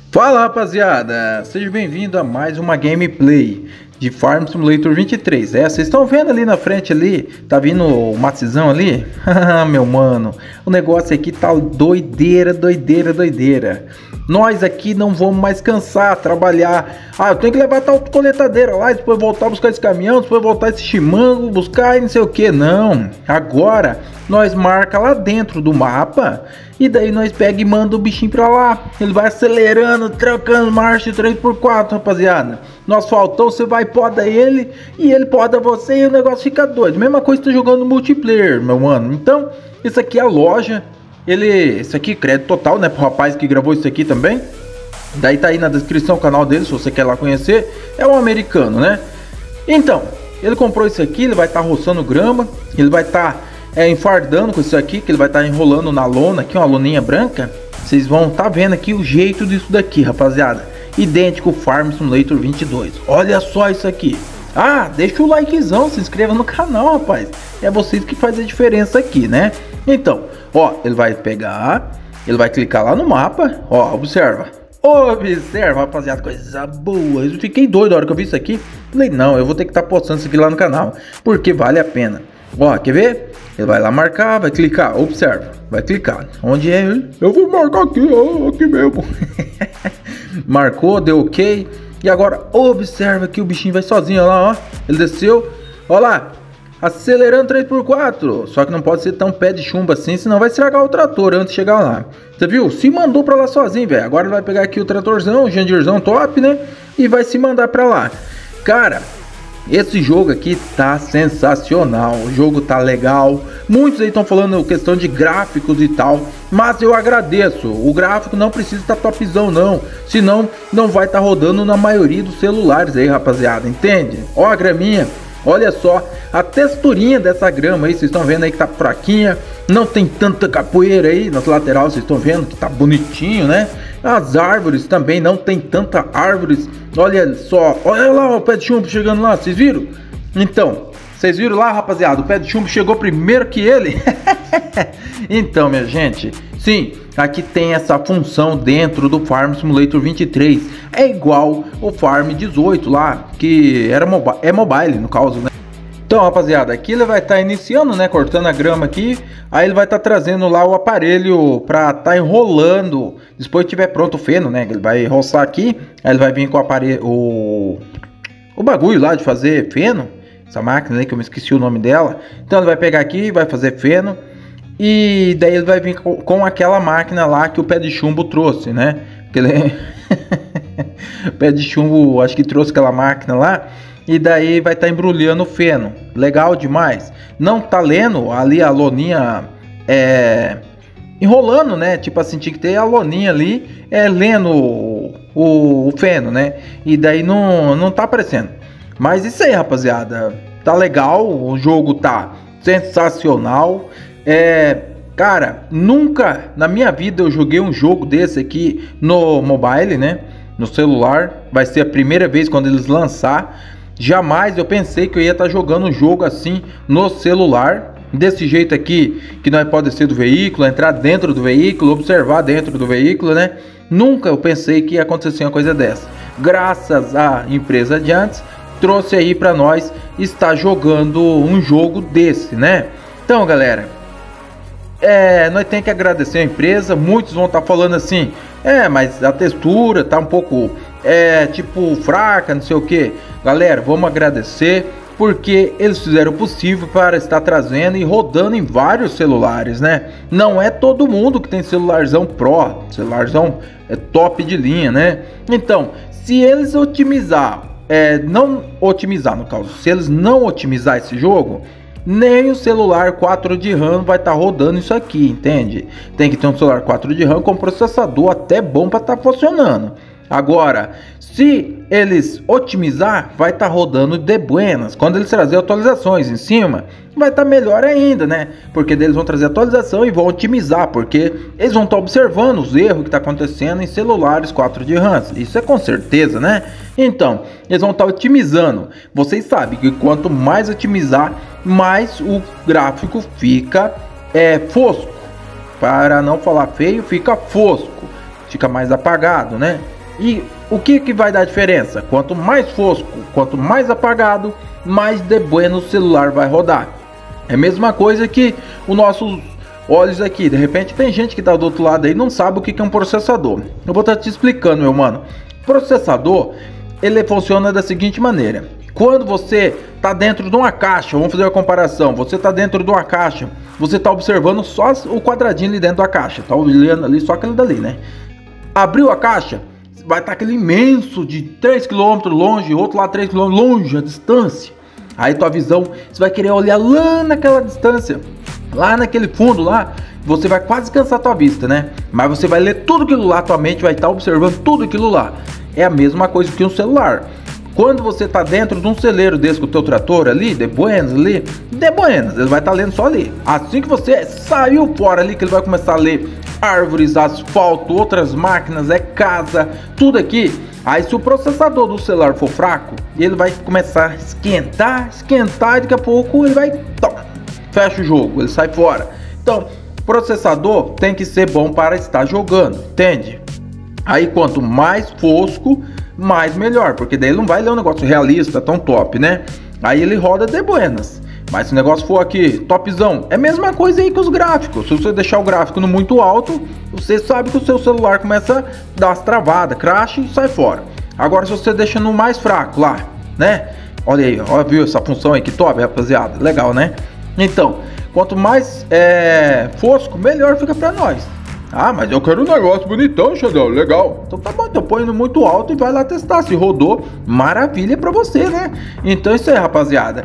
Fala rapaziada, seja bem-vindo a mais uma gameplay de Farm Simulator 23. Vocês estão vendo ali na frente ali, tá vindo o Matzão ali? Meu mano, o negócio aqui tá doideira. Nós aqui não vamos mais cansar, trabalhar. Eu tenho que levar tal coletadeira lá, depois voltar a buscar esse caminhão, depois voltar esse chimango, buscar e não sei o que. Não, agora nós marca lá dentro do mapa e daí nós pega e manda o bichinho pra lá. Ele vai acelerando, trocando marcha 3x4, rapaziada. Nós faltou, você vai poda ele e ele poda você e o negócio fica doido. Mesma coisa que tá jogando multiplayer, meu mano. Então, isso aqui é a loja. Isso aqui, crédito total, né, pro rapaz que gravou isso aqui também. Daí tá aí na descrição o canal dele, se você quer lá conhecer. É um americano, né? Então, ele comprou isso aqui, ele vai estar roçando grama. Ele vai estar enfardando com isso aqui, que ele vai estar enrolando na lona aqui, uma loninha branca. Vocês vão estar vendo aqui o jeito disso daqui, rapaziada. Idêntico Farm Simulator 22. Olha só isso aqui. Deixa o likezão, se inscreva no canal, rapaz. É vocês que fazem a diferença aqui, né? Então, ele vai pegar, ele vai clicar lá no mapa, observa, rapaziada, coisa boa. Eu fiquei doido na hora que eu vi isso aqui. Falei, não, eu vou ter que estar postando isso aqui lá no canal, porque vale a pena. Quer ver? Ele vai lá marcar, vai clicar, observa, vai clicar. Onde é ele? Eu vou marcar aqui, aqui mesmo. Marcou, deu ok. E agora observa que o bichinho vai sozinho, olha lá, ele desceu, olha lá. Acelerando 3x4, só que não pode ser tão pé de chumbo assim, senão vai estragar o trator antes de chegar lá. Você viu? Se mandou pra lá sozinho, velho. Agora ele vai pegar aqui o tratorzão, o Jandirzão top, né? E vai se mandar pra lá. Cara, esse jogo aqui tá sensacional. O jogo tá legal. Muitos aí estão falando questão de gráficos e tal, mas eu agradeço. O gráfico não precisa estar topzão não, senão não vai estar rodando na maioria dos celulares aí, rapaziada. Entende? Ó a graminha. Olha só a texturinha dessa grama aí, vocês estão vendo aí que tá fraquinha, não tem tanta capoeira aí nas laterais, vocês estão vendo que tá bonitinho, né? As árvores também não tem tanta árvores, olha só, olha lá o pé de chumbo chegando lá, vocês viram? Então, vocês viram lá, rapaziada, o pé de chumbo chegou primeiro que ele. Então, minha gente, sim, aqui tem essa função dentro do Farm Simulator 23. É igual o Farm 18 lá, que era mobile no caso, né? Então, rapaziada, aqui ele vai estar iniciando, né, cortando a grama aqui. Aí ele vai estar trazendo lá o aparelho para estar enrolando. Depois que tiver pronto o feno, né, ele vai roçar aqui. Aí ele vai vir com o aparelho, o bagulho lá de fazer feno. Essa máquina aí que eu me esqueci o nome dela. Então ele vai pegar aqui e vai fazer feno. E daí ele vai vir com aquela máquina lá que o pé de chumbo trouxe, né? Aquele o pé de chumbo, acho que trouxe aquela máquina lá. E daí vai estar embrulhando o feno. Legal demais. Não tá lendo ali a loninha enrolando, né? Tipo assim, tinha que ter a loninha ali lendo o feno, né? E daí não tá aparecendo. Mas isso aí, rapaziada. Tá legal. O jogo tá sensacional. Cara, nunca na minha vida eu joguei um jogo desse aqui no mobile, né? No celular. Vai ser a primeira vez quando eles lançar. Jamais eu pensei que eu ia estar jogando um jogo assim no celular. Desse jeito aqui, que nós pode ser do veículo, entrar dentro do veículo, observar dentro do veículo, né? Nunca eu pensei que ia acontecer uma coisa dessa. Graças à empresa Giants, trouxe aí para nós estar jogando um jogo desse, né? Então, galera, nós temos que agradecer a empresa. Muitos vão estar falando assim, mas a textura tá um pouco tipo fraca, não sei o que. Galera, vamos agradecer porque eles fizeram o possível para estar trazendo e rodando em vários celulares, né? Não é todo mundo que tem celularzão Pro, celularzão top de linha, né? Então, se eles otimizar, não otimizar no caso, se eles não otimizar esse jogo, nem o celular 4 de RAM vai estar rodando isso aqui, entende? Tem que ter um celular 4 de RAM com processador até bom para estar funcionando. Agora, se eles otimizar, vai estar rodando de buenas. Quando eles trazerem atualizações em cima, vai estar melhor ainda, né? Porque eles vão trazer atualização e vão otimizar, porque eles vão estar observando os erros que está acontecendo em celulares 4 de RAM. Isso é com certeza, né? Então, eles vão estar otimizando. Vocês sabem que quanto mais otimizar, mais o gráfico fica fosco. Para não falar feio, fica fosco. Fica mais apagado, né? E o que vai dar diferença? Quanto mais fosco, quanto mais apagado, mais de bueno o celular vai rodar. É a mesma coisa que os nossos olhos aqui. De repente tem gente que tá do outro lado aí e não sabe o que é um processador. Eu vou estar te explicando, meu mano. Processador, ele funciona da seguinte maneira. Quando você tá dentro de uma caixa, vamos fazer uma comparação. Você tá dentro de uma caixa, você tá observando só o quadradinho ali dentro da caixa. Tá olhando ali só aquele dali, né? Abriu a caixa, vai estar aquele imenso de 3 km longe, outro lá 3 km longe a distância. Aí tua visão, você vai querer olhar lá naquela distância, lá naquele fundo lá, você vai quase cansar tua vista, né? Mas você vai ler tudo aquilo lá, tua mente vai estar observando tudo aquilo lá. É a mesma coisa que um celular. Quando você está dentro de um celeiro desse com o teu trator ali, de buenas ali, de buenas, ele vai estar lendo só ali. Assim que você saiu fora ali, que ele vai começar a ler árvores, asfalto, outras máquinas, casa, tudo aqui. Aí se o processador do celular for fraco, ele vai começar a esquentar, e daqui a pouco ele vai, fecha o jogo, ele sai fora. Então, processador tem que ser bom para estar jogando, entende? Aí quanto mais fosco, mais melhor, porque daí ele não vai ler um negócio realista, tão top, né? Aí ele roda de buenas. Mas se o negócio for aqui, topzão, é a mesma coisa aí que os gráficos. Se você deixar o gráfico no muito alto, você sabe que o seu celular começa a dar umas travadas, crash e sai fora. Agora se você deixa no mais fraco lá, né? Olha aí, ó, viu essa função aí que top, rapaziada? Legal, né? Então, quanto mais fosco, melhor fica pra nós. Ah, mas eu quero um negócio bonitão, Xandão, legal. Então tá bom, então põe no muito alto e vai lá testar. Se rodou, maravilha pra você, né? Então isso aí, rapaziada.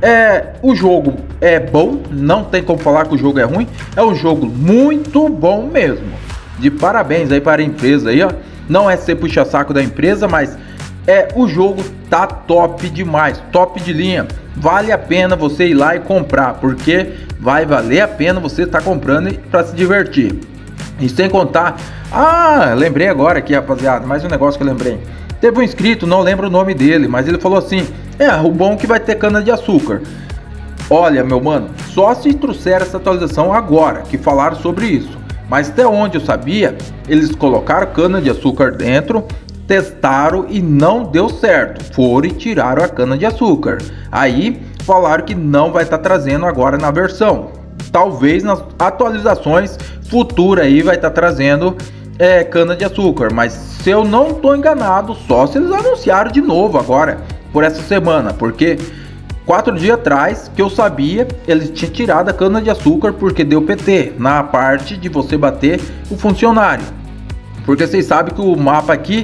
O jogo é bom, não tem como falar que o jogo é ruim. É um jogo muito bom mesmo. De parabéns aí para a empresa aí, ó. Não é ser puxa-saco da empresa, mas o jogo tá top demais, top de linha. Vale a pena você ir lá e comprar, porque vai valer a pena você estar comprando para se divertir. E sem contar, lembrei agora aqui, rapaziada, mais um negócio que eu lembrei. Teve um inscrito, não lembro o nome dele, mas ele falou assim: o bom que vai ter cana de açúcar. Olha, meu mano, só se trouxeram essa atualização agora, que falaram sobre isso. Mas até onde eu sabia, eles colocaram cana de açúcar dentro, testaram e não deu certo. Foram e tiraram a cana de açúcar. Aí falaram que não vai estar trazendo agora na versão. Talvez nas atualizações futuras aí vai estar trazendo cana de açúcar, mas se eu não estou enganado, só se eles anunciaram de novo agora por essa semana, porque 4 dias atrás que eu sabia, eles tinham tirado a cana de açúcar porque deu PT na parte de você bater o funcionário, porque vocês sabem que o mapa aqui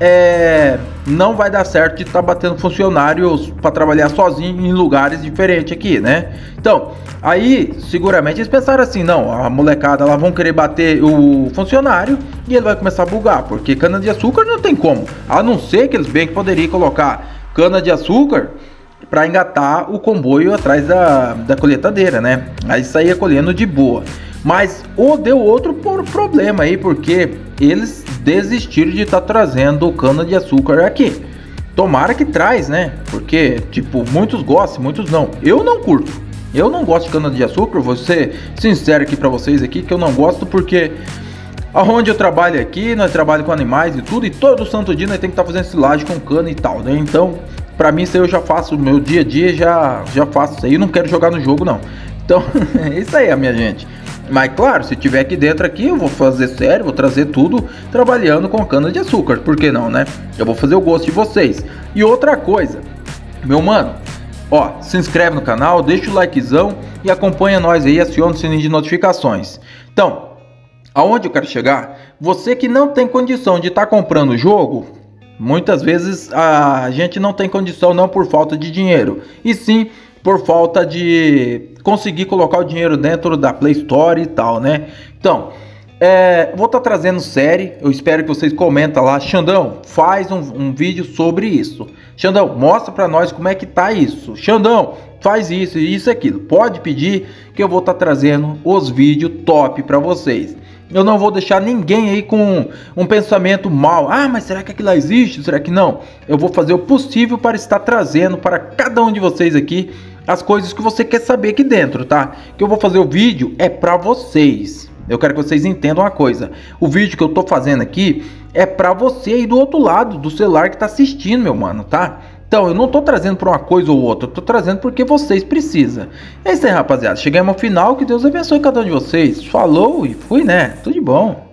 não vai dar certo de estar batendo funcionários para trabalhar sozinho em lugares diferentes aqui, né? Então, aí seguramente eles pensaram assim: não, a molecada lá vão querer bater o funcionário e ele vai começar a bugar, porque cana de açúcar não tem como, a não ser que eles bem que poderiam colocar cana de açúcar para engatar o comboio atrás da colheitadeira, né? Aí saía colhendo de boa. Mas deu outro problema aí, porque eles desistiram de estar trazendo cana de açúcar aqui. Tomara que traz, né? Porque, tipo, muitos gostam, muitos não. Eu não curto. Eu não gosto de cana de açúcar, vou ser sincero aqui pra vocês aqui, que eu não gosto porque aonde eu trabalho aqui, nós trabalhamos com animais e tudo, e todo santo dia nós temos que estar fazendo silagem com cana e tal, né? Então, pra mim isso aí eu já faço, meu dia a dia já faço isso aí, não quero jogar no jogo não. Então, é isso aí, minha gente. Mas claro, se tiver aqui dentro aqui, eu vou fazer sério, vou trazer tudo trabalhando com cana de açúcar, por que não, né? Eu vou fazer o gosto de vocês. E outra coisa, meu mano, se inscreve no canal, deixa o likezão e acompanha nós aí, aciona o sininho de notificações. Então, aonde eu quero chegar? Você que não tem condição de estar comprando o jogo, muitas vezes a gente não tem condição não por falta de dinheiro, e sim por falta de conseguir colocar o dinheiro dentro da Play Store e tal, né? Então, vou estar trazendo série, eu espero que vocês comentem lá. Xandão, faz um vídeo sobre isso. Xandão, mostra pra nós como é que tá isso. Xandão, faz isso e isso e aquilo. Pode pedir que eu vou estar trazendo os vídeos top pra vocês. Eu não vou deixar ninguém aí com um pensamento mal. Mas será que aquilo lá existe? Será que não? Eu vou fazer o possível para estar trazendo para cada um de vocês aqui as coisas que você quer saber aqui dentro, tá? Que eu vou fazer o vídeo pra vocês. Eu quero que vocês entendam uma coisa. O vídeo que eu tô fazendo aqui é pra você aí do outro lado do celular que tá assistindo, meu mano, tá? Então, eu não tô trazendo pra uma coisa ou outra, eu tô trazendo porque vocês precisam. É isso aí, rapaziada. Chegamos ao final, que Deus abençoe cada um de vocês. Falou e fui, né? Tudo de bom.